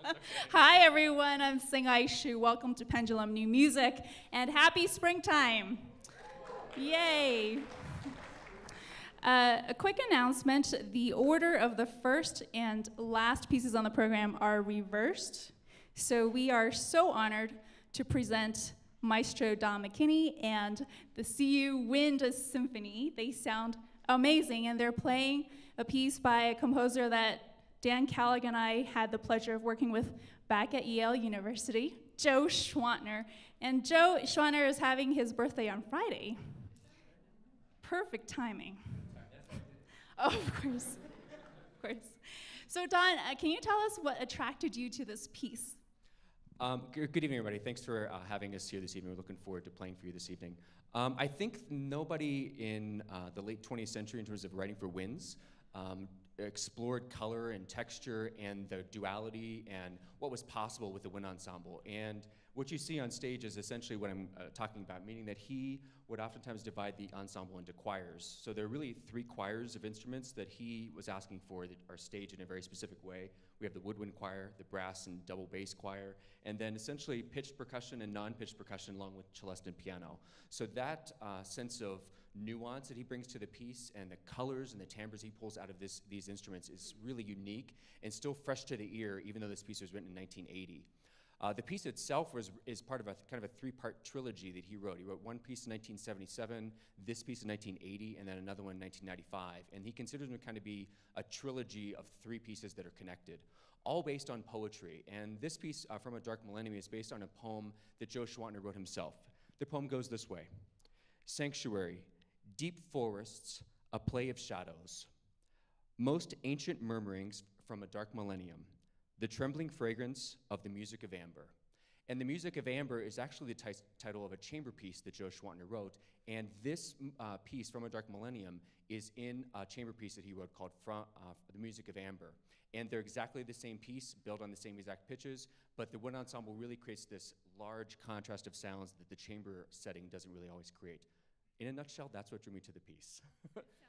Hi everyone, I'm Singai Shu. Welcome to Pendulum New Music, and happy springtime. Yay. A quick announcement, the order of the first and last pieces on the program are reversed. So we are so honored to present Maestro Don McKinney and the CU Wind Symphony. They sound amazing, and they're playing a piece by a composer that Dan Callig and I had the pleasure of working with back at Yale University, Joe Schwantner. And Joe Schwantner is having his birthday on Friday. Perfect timing. Of course, of course. So Don, can you tell us what attracted you to this piece? Good evening, everybody. Thanks for having us here this evening. We're looking forward to playing for you this evening. I think nobody in the late 20th century, in terms of writing for winds, explored color and texture and the duality and what was possible with the wind ensemble. And what you see on stage is essentially what I'm talking about, meaning that he would oftentimes divide the ensemble into choirs. So there are really 3 choirs of instruments that he was asking for that are staged in a very specific way. We have the woodwind choir, the brass and double bass choir, and then essentially pitched percussion and non-pitched percussion along with celeste and piano. So that sense of nuance that he brings to the piece and the colors and the timbres he pulls out of these instruments is really unique and still fresh to the ear, even though this piece was written in 1980. The piece itself is part of a kind of a 3-part trilogy that he wrote. He wrote one piece in 1977, this piece in 1980, and then another one in 1995. And he considers them to kind of be a trilogy of 3 pieces that are connected, all based on poetry. And this piece, From a Dark Millennium, is based on a poem that Joe Schwantner wrote himself. The poem goes this way: Sanctuary, deep forests, a play of shadows, most ancient murmurings from a dark millennium, the trembling fragrance of the music of amber. And the music of amber is actually the title of a chamber piece that Joe Schwantner wrote. And this piece, From a Dark Millennium, is in a chamber piece that he wrote called The Music of Amber. And they're exactly the same piece, built on the same exact pitches, but the wind ensemble really creates this large contrast of sounds that the chamber setting doesn't really always create. In a nutshell, that's what drew me to the piece.